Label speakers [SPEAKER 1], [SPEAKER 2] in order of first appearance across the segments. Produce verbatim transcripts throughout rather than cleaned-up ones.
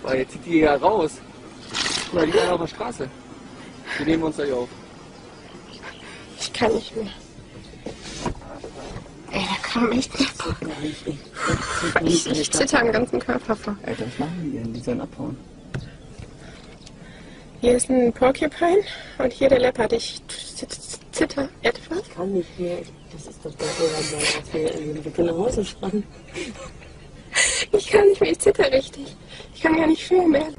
[SPEAKER 1] Aber jetzt zieht die ja raus. Guck mal, die liegen auf der Straße. Die nehmen uns gleich auf.
[SPEAKER 2] Ich kann nicht mehr. Ey, da kam echt nicht. Ich, ich zitter am ganzen Körper vor.
[SPEAKER 1] Alter, was machen die denn? Die sollen abhauen.
[SPEAKER 2] Hier ist ein Porcupine und hier der Leopard. Ich zitter etwas.
[SPEAKER 3] Ich kann nicht mehr. Das ist doch das, was wir, wir können nach Hause fahren.
[SPEAKER 2] Ich kann nicht mehr, ich zitter richtig. Ich kann gar nicht filmen mehr.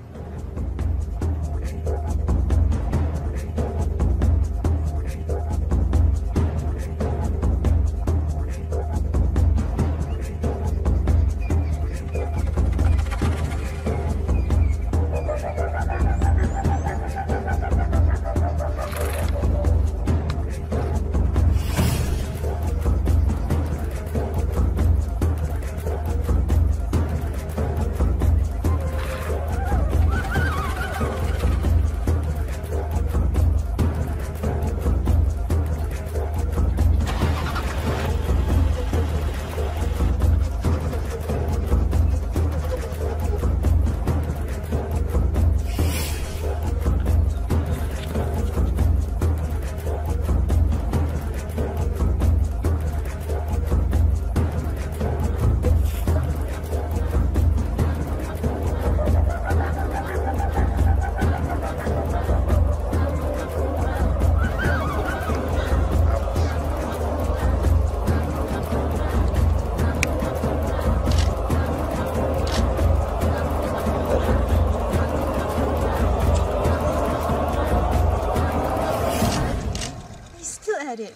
[SPEAKER 4] It.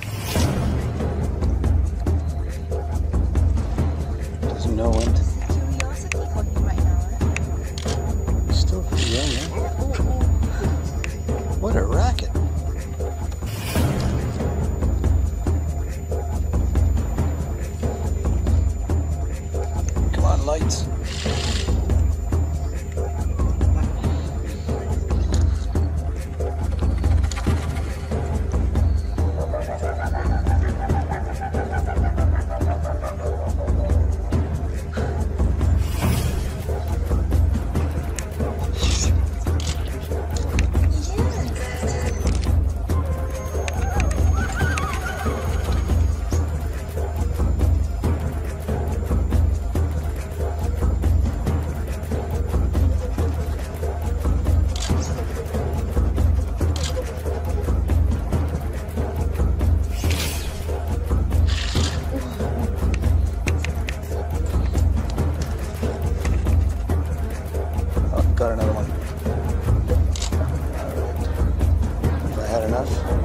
[SPEAKER 1] Doesn't know when.
[SPEAKER 4] Curiosity for him right now.
[SPEAKER 1] Still pretty young, man. What a racket. Come on, lights. Got another one. Have I had enough?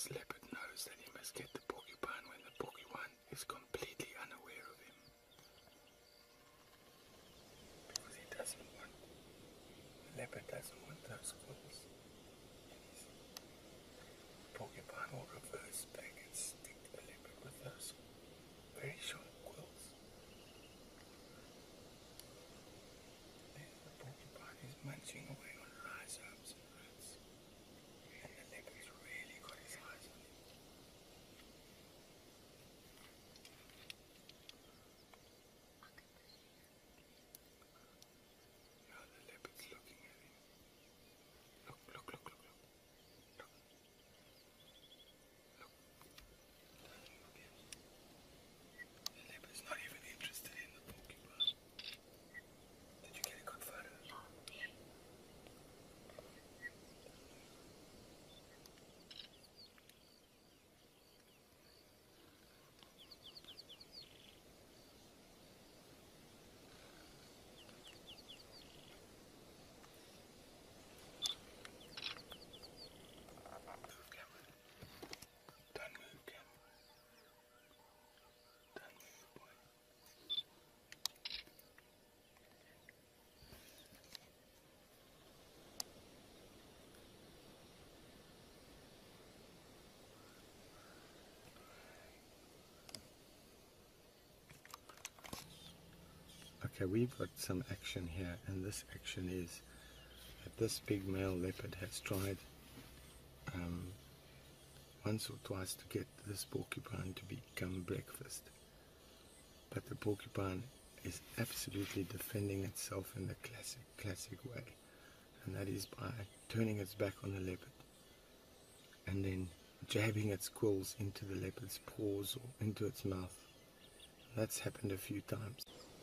[SPEAKER 5] This leopard knows that he must get the porcupine when the porcupine is completely unaware of him. Because he doesn't want, the leopard doesn't want those quills. And his porcupine will reverse back and stick the leopard with those very sharp quills. There's the porcupine, he's munching away on rhizomes and roots. And the leopard's really got his eyes on him. Now the leopard's looking at him. Look, look, look, look, look. Look. Look. The leopard's not even interested in the porcupine. Did you get a good photo? Move, Cameron. Don't move, Cameron. Don't move, boy. Okay, we've got some action here, and this action is that this big male leopard has tried um, once or twice to get this porcupine to become breakfast. But the porcupine is absolutely defending itself in the classic, classic way. And that is by turning its back on the leopard and then jabbing its quills into the leopard's paws or into its mouth. That's happened a few times.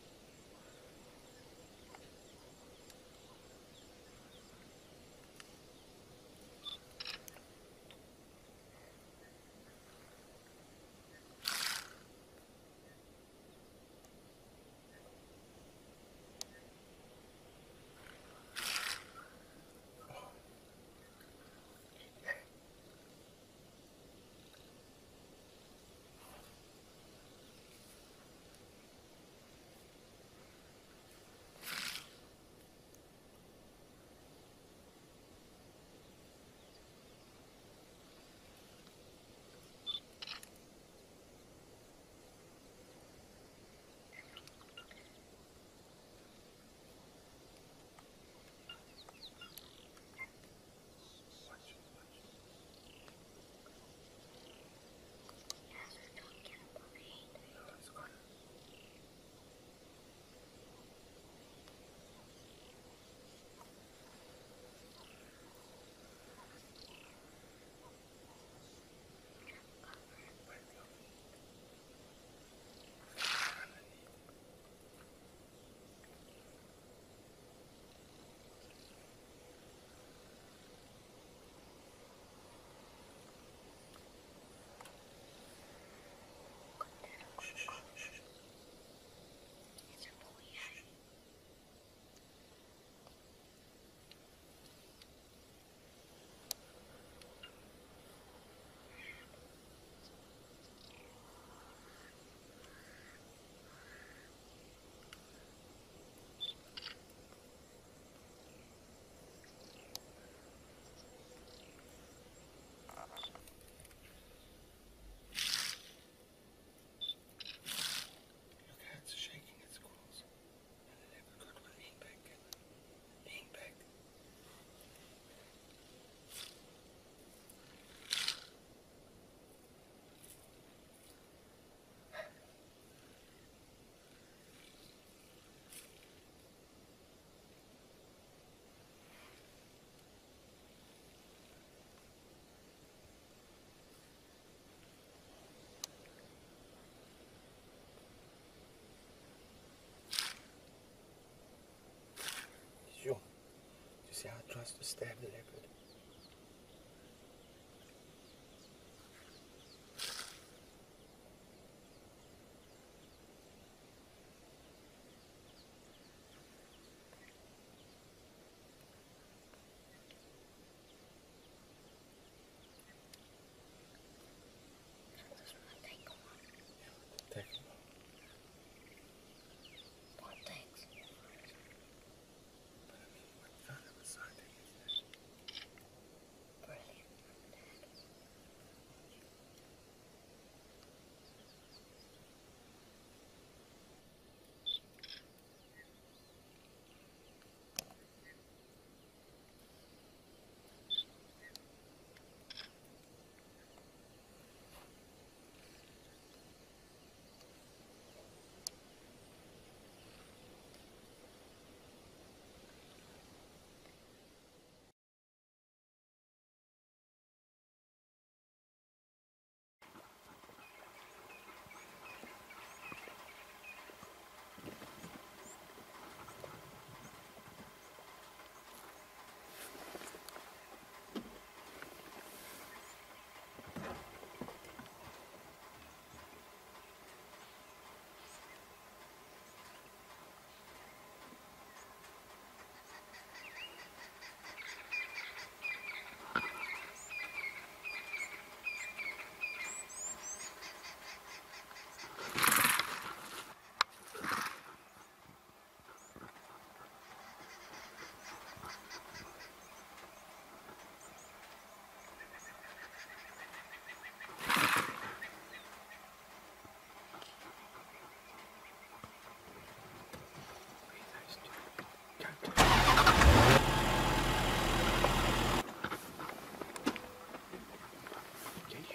[SPEAKER 5] Sure. You see how it tries to stab the leopard?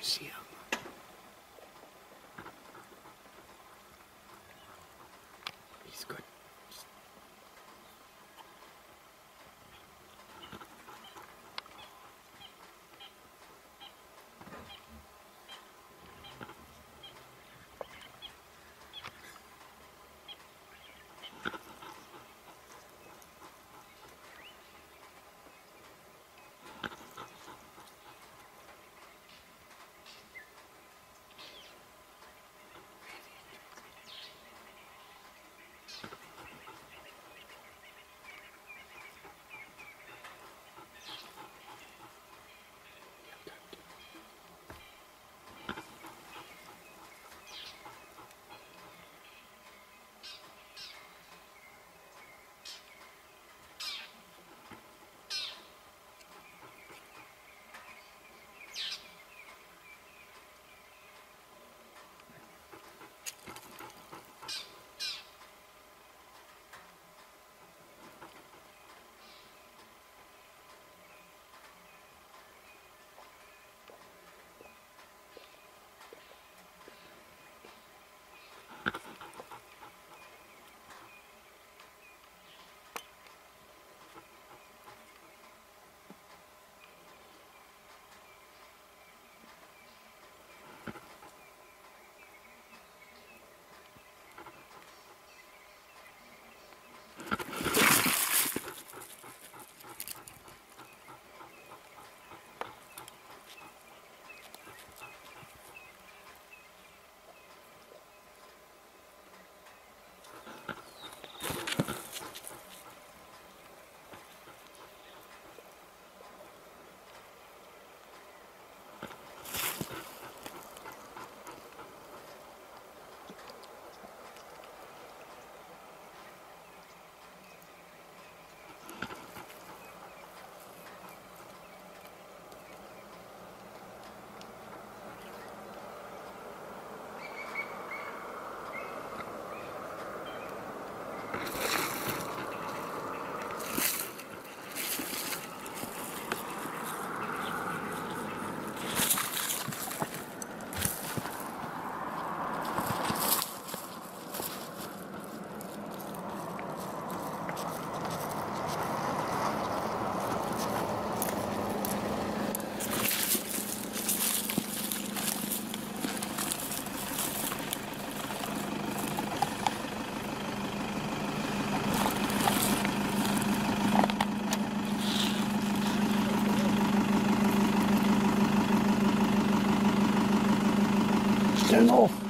[SPEAKER 5] see him. He's good. Turn off.